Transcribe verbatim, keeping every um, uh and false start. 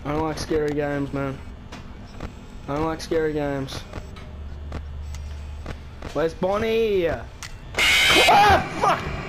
I don't like scary games, man. I don't like scary games. Where's Bonnie? Ah, fuck!